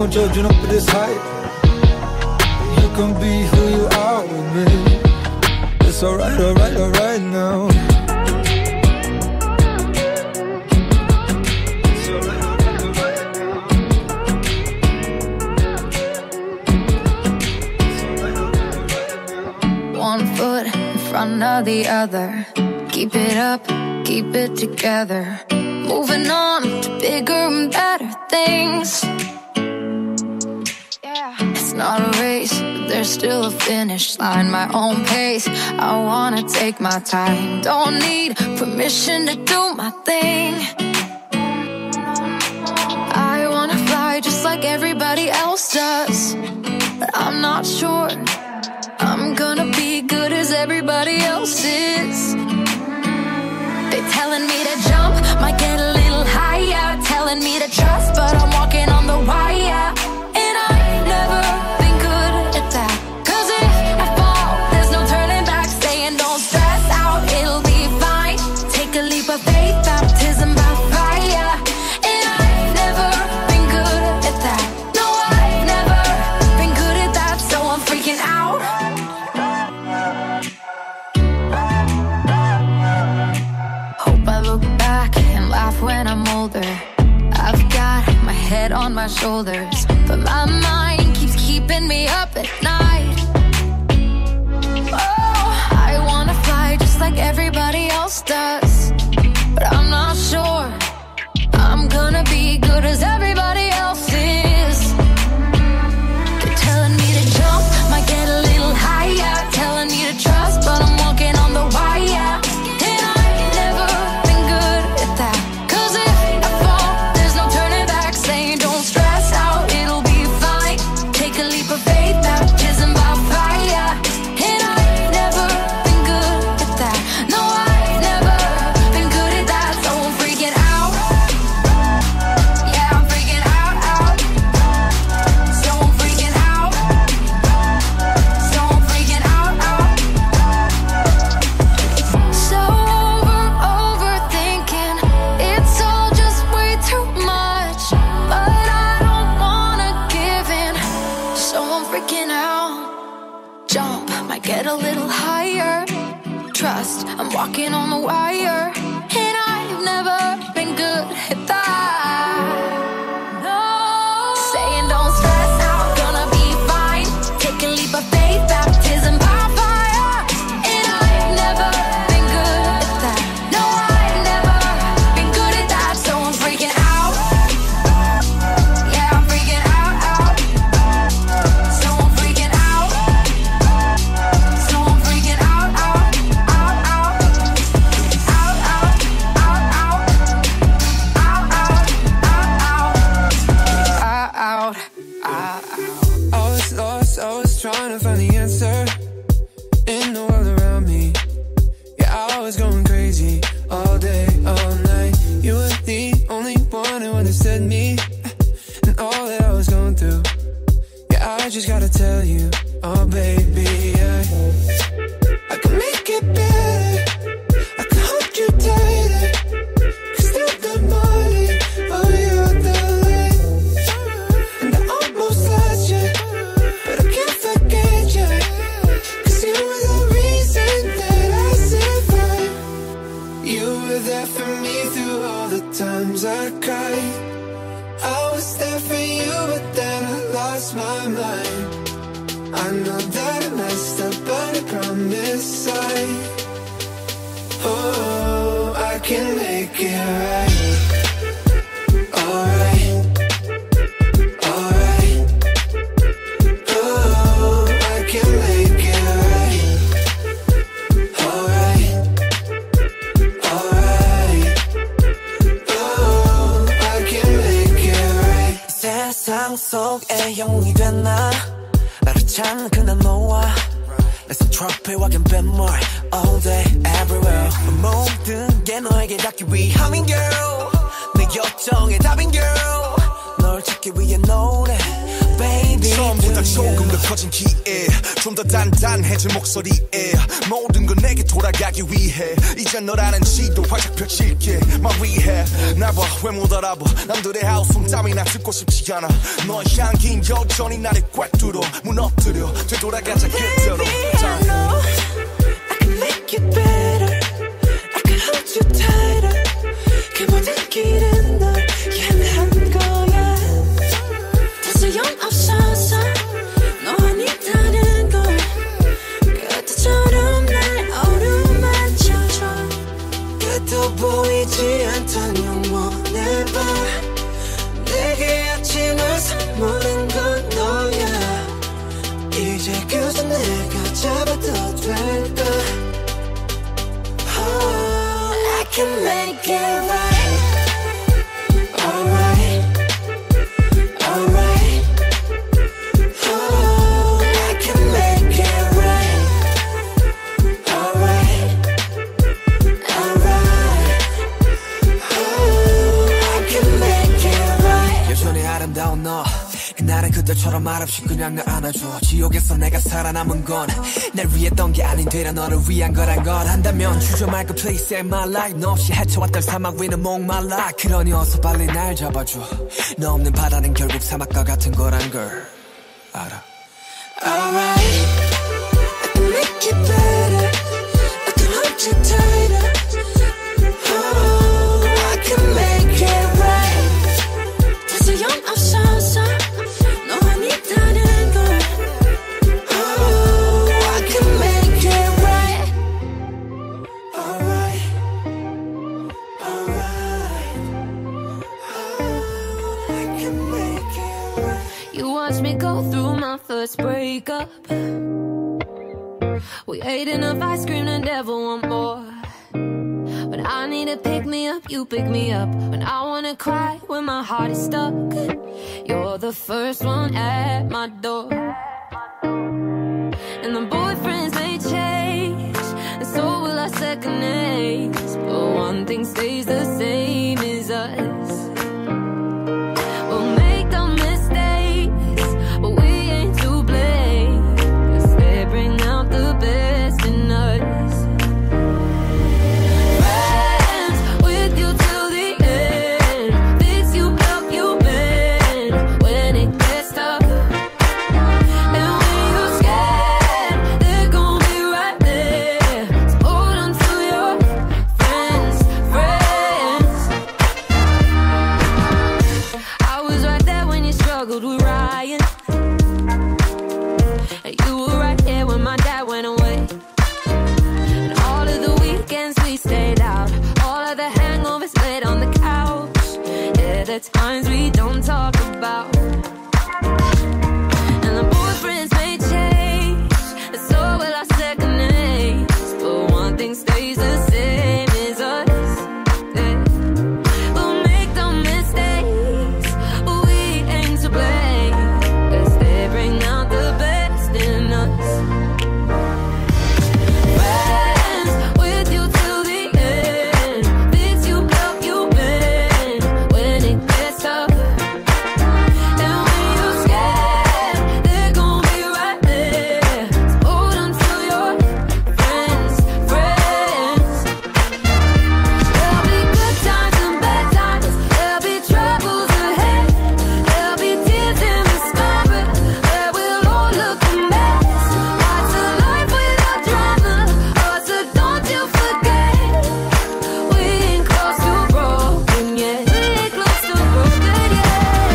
Judging up at this height, you can be who you are with me. It's alright, alright, alright now. It's alright, alright, alright now. It's alright, alright, alright now. One foot in front of the other, keep it up, keep it together. Moving on to bigger and better things. It's not a race, but there's still a finish line. My own pace, I wanna take my time. Don't need permission to do my thing. I wanna fly just like everybody else does, but I'm not sure I'm gonna be good as everybody else is. They're telling me to jump, might get a little higher. Telling me to trust, but I'm walking on the wire. And I ain't never been good at that. Cause if I fall, there's no turning back. Saying don't stress out, it'll be fine. Take a leap of faith, baptism by fire. And I ain't never been good at that. No, I've never been good at that. So I'm freaking out. Hope I look back and laugh when I'm older. I've got my head on my shoulders, but my mind keeps keeping me up at night. Oh, I wanna fly just like everybody else does, but I'm not sure I'm gonna be good as everybody else is. They're telling me to jump, might get a little higher. Telling me to trust, but I'm walking on the wire. And I've never been good at that. Cause if I fall, there's no turning back. Saying don't stress out, it'll be fine. Take a leap of faith, baptism by fire. And I've never been good at that. No, I've never been good at that. So I'm freaking out. Yeah, I'm freaking out, out. So I'm freaking out. So I'm freaking out, out. So overthinking, it's all just way too much. But I don't wanna give in, so I'm freaking out. Jump, might get a little higher. Trust, I'm walking on the wire. And I've never been good at that. No. Saying don't stress out, gonna be fine. Take a leap of faith, baptism by fire. And I've never been good at that. No, I've never been good at that. So I'm freaking out. Yeah, I'm freaking out, out. So I'm freaking out. So I'm freaking out, out, out, out. Out, out, out, out. Out, out, out, out. Out, out, out. I was lost, I was trying to find the answer in the world around me. Yeah, I was going crazy all day, all night. You were the only one who understood me and all that I was going through. Yeah, I just gotta tell you, oh baby, I can make it better. I can hold you tighter. 'Cause still the morning, oh you're the light. And I almost lost you, but I can't forget you. 'Cause you were the reason that I survived. You were there for me through all the times I cried. I was there for you, but then I lost my mind. I know that I messed up, but I promise oh, I can make it right. Alright, alright. Oh, I can make it right. Alright, alright. Oh, I can make it right. 세상 속에 영웅이 됐나 나를 찾는 그날 너와 낯선 트로피와 갬벨물 all day everywhere 모든 게 너에게 닿기 위함인 girl 내 요청의 답인 girl 널 찾기 위해 노래 baby 처음보다 조금 더 커진 기에 좀 더 단단해진 목소리에 모든 건 내게 돌아가기 위해 이제 너라는 지도 활짝 펼칠게 말위해 날 봐 왜 못 알아봐 남들의 하우스 땀이나 듣고 싶지 않아 너의 향긴 여전히 나를 꽉 뚫어 무너뜨려 되돌아가자 그대로 Baby I know I can make it better I can hold you tighter 그 모든 길은 널 향한 거야 더 소용없어서 너 아니다는 걸 그때처럼 날 어루만져줘 끝도 보이지 않던 영원의 밤 내게 아침을 선물한 건 너야 이제 그저 내가 잡아도 될까 oh, I can make it right alright alright oh, I can make it right alright alright oh, I can make it right 여전히 아름다운 너 그날은 그때처럼 말없이 그냥 날 안아줘 지옥에서 내가 살아남은 건 날 위했던 게 아닌 되려 너를 위한 거란 걸 한다면 주저 말고 please save my life 너 없이 헤쳐왔던 사막 위는 목말라 그러니 어서 빨리 날 잡아줘 너 없는 바다는 결국 사막과 같은 거란 걸 알아 alright I can make it better I can hold you tighter oh, I can make it right 더 소용없어서 너 아니다는 걸 oh, I can make it right alright alright oh, I can make it right You watched me go through my first breakup. We ate enough ice cream to never want more. When I need to pick me up, you pick me up. When I wanna cry, when my heart is stuck, you're the first one at my door. And the boyfriends they change, and so will our second names. But one thing stays the same is us. We'll make the mistakes, but we ain't to blame, 'cause they bring out the best in us. Friends with you till the end, fix you up, you bend when it gets tough. And when you're scared, they're gon' be right there. So hold on to your friends, friends. I was right there when you struggled with Ryan, and you were right here when my dad went away. And all of the weekends we stayed out, all of the hangovers laid on the couch. Yeah, the times we don't talk about. And the boyfriends may change, and so will our second names. But one thing stays the same is us. Yeah. We'll make the mistakes, but we ain't to blame, 'cause they bring out the best in us. Friends with you till the end, fix you up, you bend when it gets tough. And when you're scared, they're gon' be right there. So hold on to your friends, friends. There'll be good times and bad times, there'll be troubles ahead, there'll be tears in the sky, but where we'll all look a mess. What's a life without drama? Oh, so don't you forget, we ain't close to broken yet. We ain't close to broken yet.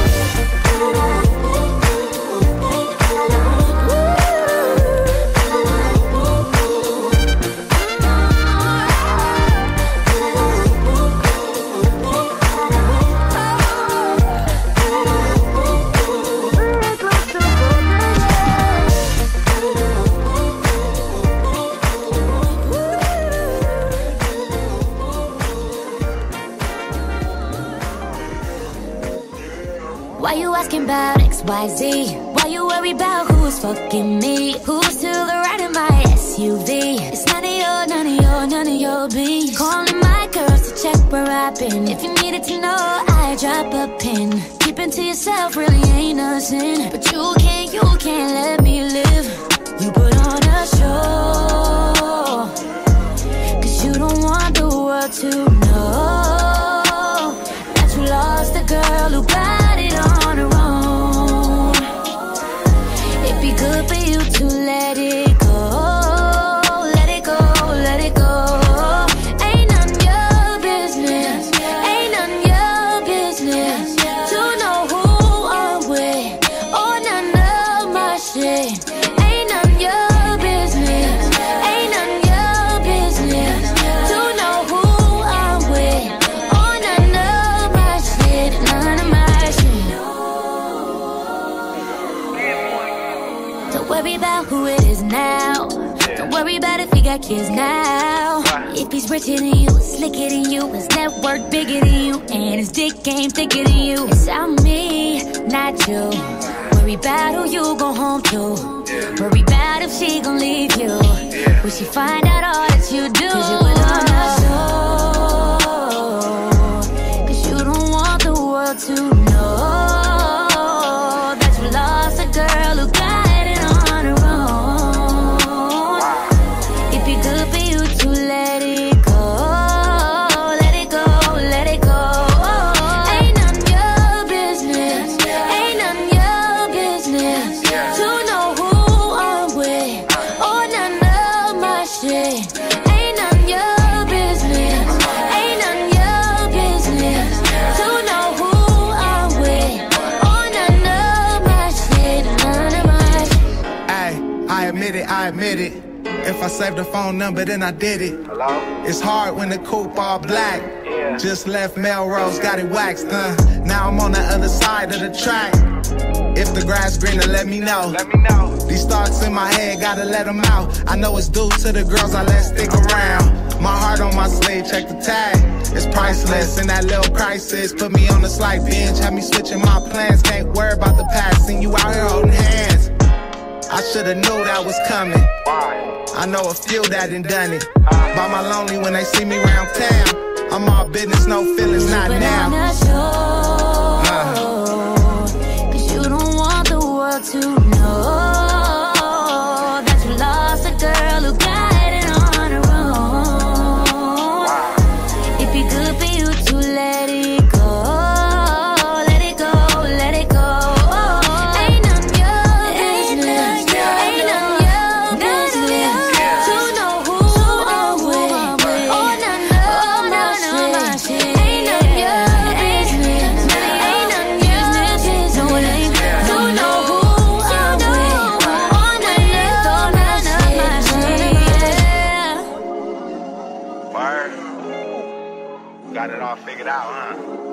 Why you asking about XYZ? Why you worry about who's fucking me? Who's to the right of my SUV? It's none of your beef. Calling my girls to check where I've been. If you needed to know, I drop a pin. Keeping to yourself really ain't nothing, but you can't worry about who it is now. Don't worry about if he got kids now. If he's richer than you, slicker than you, his network bigger than you, and his dick game thicker than you. It's on me, not you. Worry about who you go home to. Worry about if she gon' leave you. Will she find out all that you do? 'Cause you will on my soul. 'Cause you don't want the world to know that you lost a girl who got it on her own. It'd be good for you to let it go. Let it go, let it go. Ain't none your business. Ain't none your business to know who I'm with or none of my shit. Ain't none your business. Ain't none your business to know who I'm with or none of my shit. None of my shit. Ay, I admit it. If I saved the phone number, then I did it. Hello? It's hard when the coupe all black. Just left Melrose, got it waxed, Now I'm on the other side of the track. If the grass greener, let me know. Let me know. These thoughts in my head, gotta let them out. I know it's due to the girls I let stick around. My heart on my sleeve, check the tag. It's priceless, and that little crisis put me on a slight binge, had me switching my plans. Can't worry about the past, seen you out here holding hands. I shoulda knew that was coming. Why? I know a few that done done it. By my lonely when they see me round town. I'm all business, no feelings, not now. Cause you don't want the world to know that you lost a girl who got it on her own. It'd be good for you to let it go. Let it go, let it go. Ain't none your business. Ain't none your business to know who I'm with or none of my shit. Ain't none your business. Ain't none your business to know who I'm with or none of my shit. Word. Got it all figured out, huh?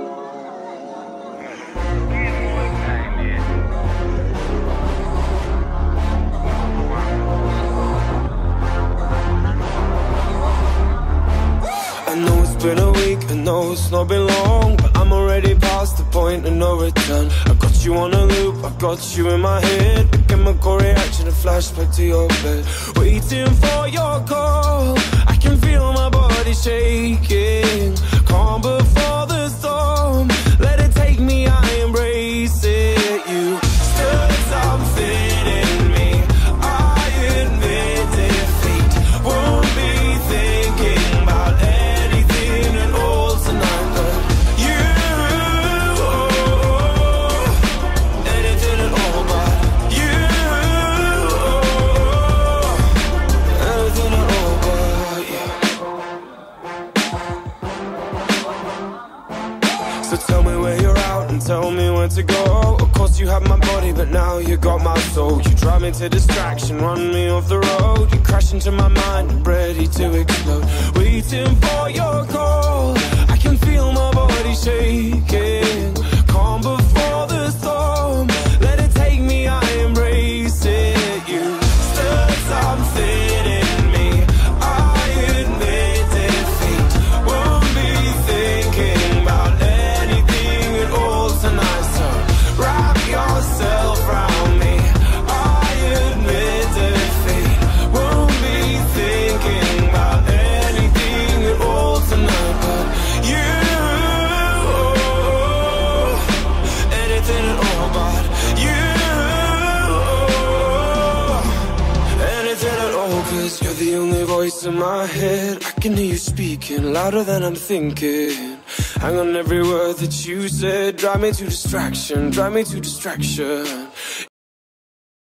I know it's been a week, I know it's not been long, but I'm already past the point of no return. I got you on a loop, I got you in my head. A chemical reaction, a flashback to your bed. Waiting for your call, I can feel my body shaking. Calm before the storm, let it take me, I embrace it. You stirred something in me, I admit defeat. Won't be thinking about anything at all tonight, but you, anything at all, but you, anything at all, but you. So tell me where you're out and tell me where to go. Of course you have my body, but now you got my soul. You drive me to distraction, run me off the road. You crash into my mind, I'm ready to explode. Waiting for your call, I can feel my body shaking. Calm before the storm, let it take me, I embrace it. You stirred something in me, I admit defeat. Won't be thinking about anything at all tonight, so wrap yourself around me, I admit defeat. Won't be thinking about anything at all tonight, but you, anything at all, but you, anything at all, 'cause you're the only voice in my head. I can hear you speaking louder than I'm thinking. Hang on every word that you said. Drive me to distraction, drive me to distraction.